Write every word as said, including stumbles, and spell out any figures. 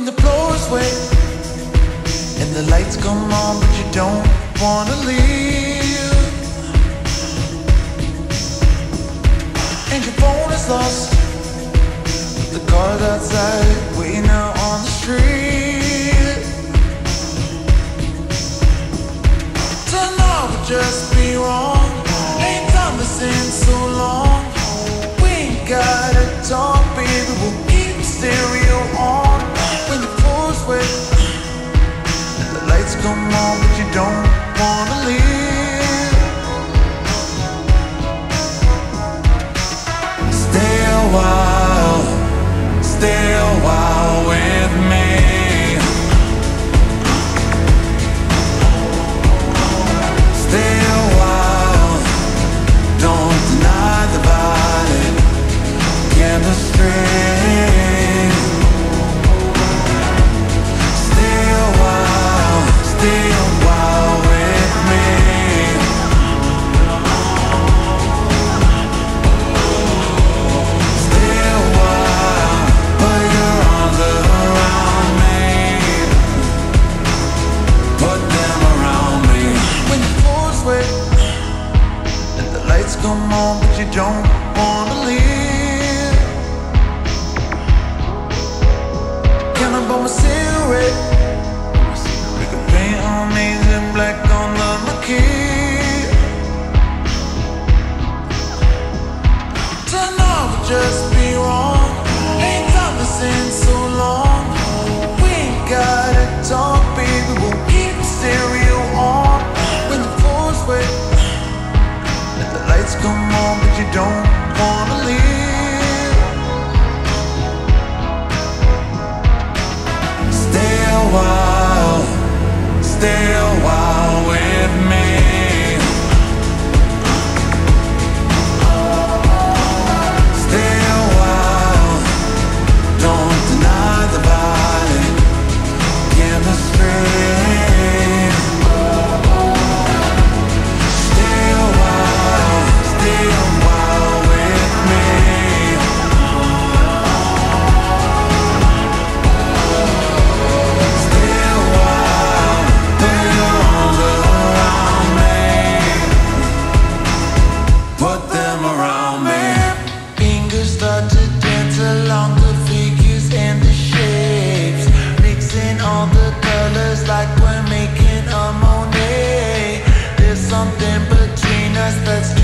when the floor is wet and the lights come on, but you don't wanna leave, and your phone is lost, the car's outside waiting out on the street. Tonight would just be wrong. Ain't done this in so long. We ain't gotta talk, baby, we'll keep the stereo on. When the floor's wet and the lights come on, but you don't wanna leave, stay a while, stay a while with me. Stay a while, don't deny the body chemistry. Stay a while, stay a while with me. Stay a while, put your arms around me, put them around me. When the floor's wet and the lights come on, but you don't wanna leave, can I bum a cigarette? We can paint our names in black on the marquee. Tonight would just be wrong. Ain't done this in so long. We ain't gotta talk, baby, we'll keep the stereo on. When the floor's wet and the lights come on, but you don't wanna leave, stay a while, stay a while with me. Stay a while, don't deny the body chemistry. Stay a while, stay a while with me. Stay a while, put your arms around me, put them around me. Fingers start to dance along the figures and the shapes, mixing all the colors like we're making a Monet. There's something between us that's